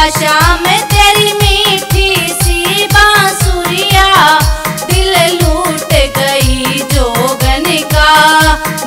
शाम तेरी मीठी सी बांसुरिया, दिल लूट गई जोगन का।